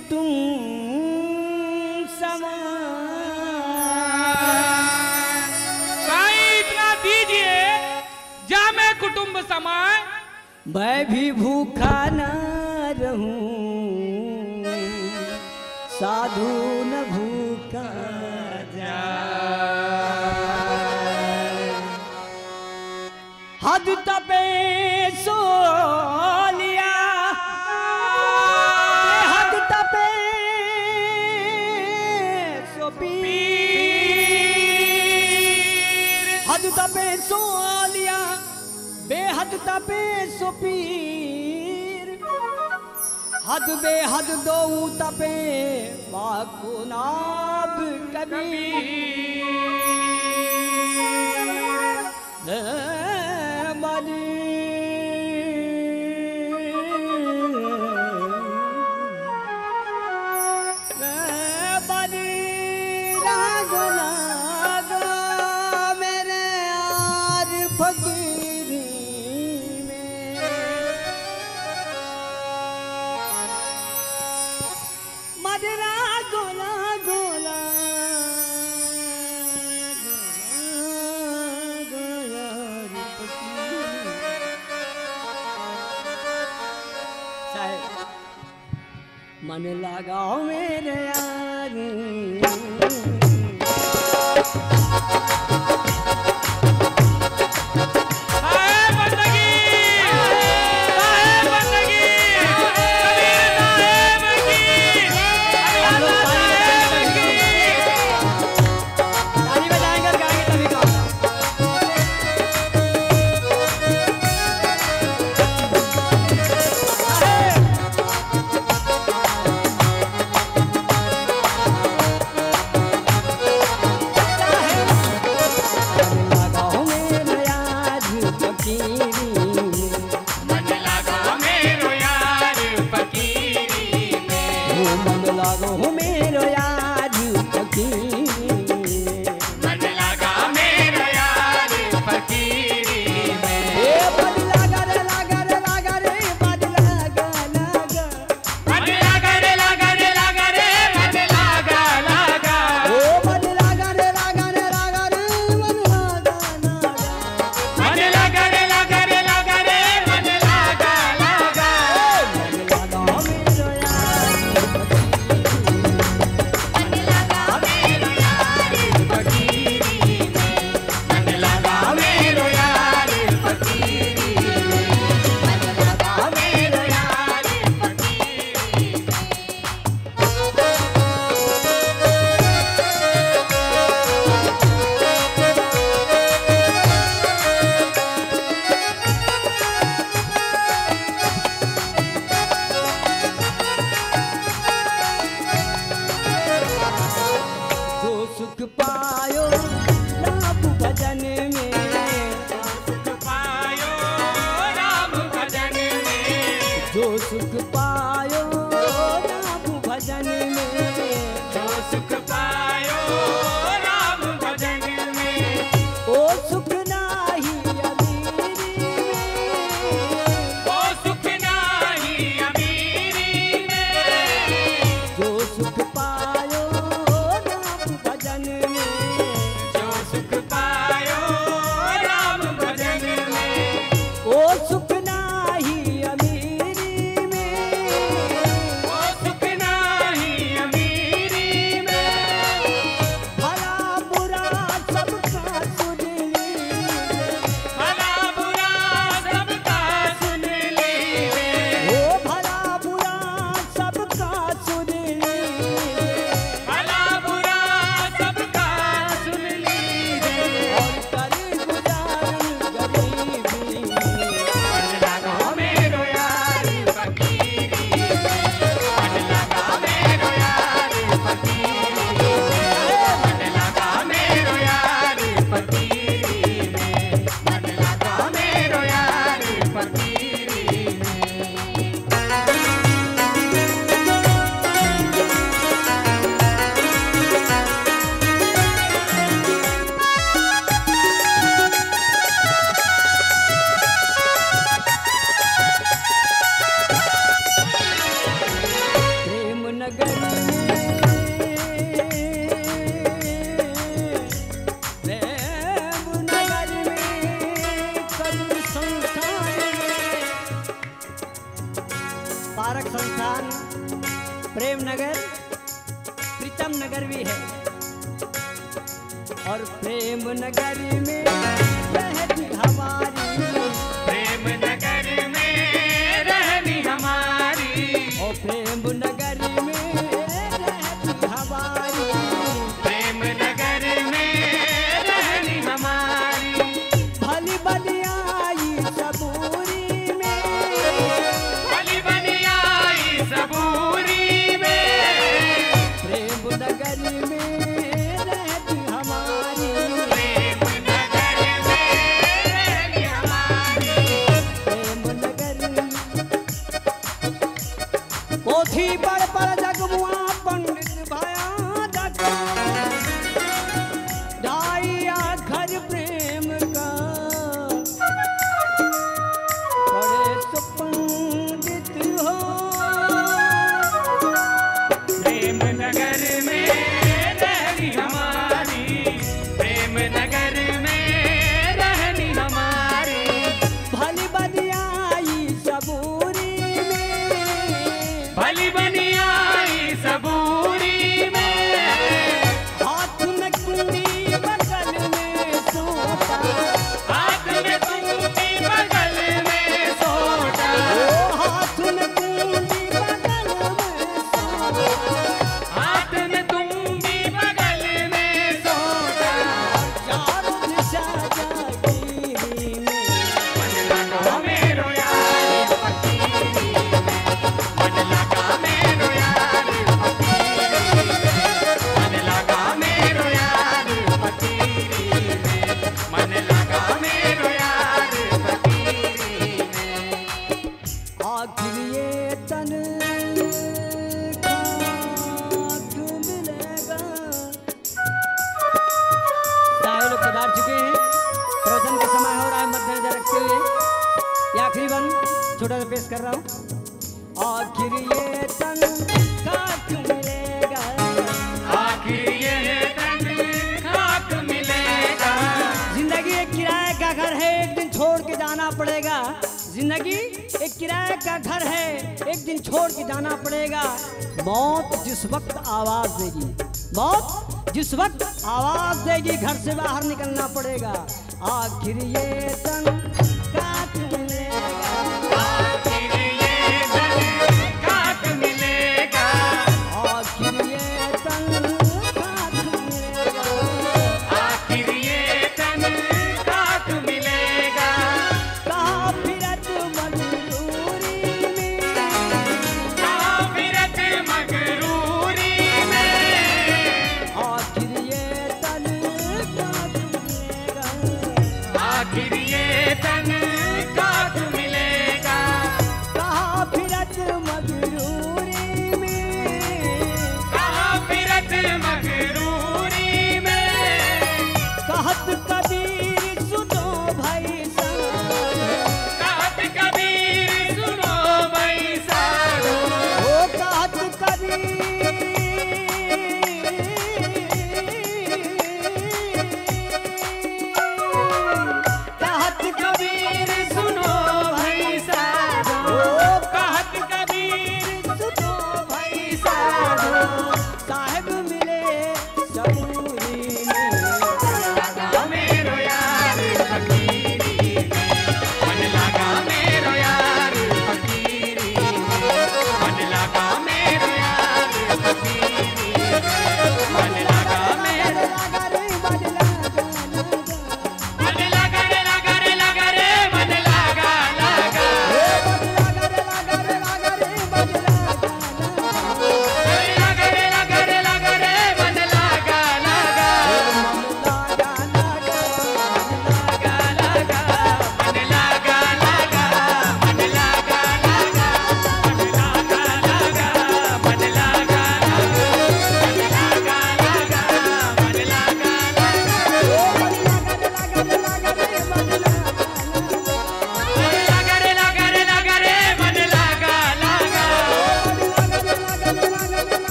कुटुंब समान। भाई इतना दीजिए जा मैं कुटुंब समान। मैं भी भूखा न रहूं, साधु न भूखा जाए। हद तपे सो लिया, हद तपे सो पीर, हद तपे सो लिया, बेहद तपे सो पीर। हद बेहद दो तपे बाको नाब कबीर। मरी मरी राग लाग मेरे यार फकीरी में। मदरा गोला गोला मन लगाओ मेरे यार। सुख पायो राम भजन में, जो सुख पायो राम भजन में, ओ सुख नाही अमीरी में, ओ सुख नाही अमीरी में, जो सुख पायो राम भजन में, और प्रेम नगर में रहती हमारी, प्रेम नगर में रहनी हमारी, और प्रेम नगर में रहती हमारी, प्रेम नगर में रहनी हमारी। भली बलियाई सबूरी में, भली बनियाई सबूरी में, प्रेम नगर में रहती हमारी, प्रेम नगर में रहनी हमारी। प्रेम नगर पोथी पर जगमुआ पंडित भया जगा, ढाई घर प्रेम का बड़े सुपंडित हो, प्रेम नगर में रहनी हमारी, प्रेम नगर में रहनी हमारी। भली बलियाई सबूरी में, भली बनियाई सबूरी में, हाथ में कुंडी बगल में सोता, हाथ में कुंडी बगल में सोटा, हाथ में कुंडी बगल में सोता, हाथ में कुंडी बगल में सोटा। चारों दिशा जागीरी में, मन लगा मेरो यार फकीरी में, मन लगा मेरो यार फकीरी में, मन लगा मेरो यार फकीरी में, मन लगा मेरो यार फकीरी में। आखिर ये तन खाक मिलेगा। सारे लोग पधार चुके हैं, प्रवचन का समय हो रहा है, मद्देनजर रखते हुए ये आखिरी बंद छोटा सा पेश कर रहा हूँ। आखिर ये तन खाक मिलेगा, आखिर ये तन खाक मिलेगा, जिंदगी एक किराए का घर है, एक दिन छोड़ के जाना पड़ेगा। जिंदगी एक किराए का घर है, एक दिन छोड़ के जाना पड़ेगा। मौत जिस वक्त आवाज देगी, मौत जिस वक्त आवाज देगी, घर से बाहर निकलना पड़ेगा। आखिर ये तन का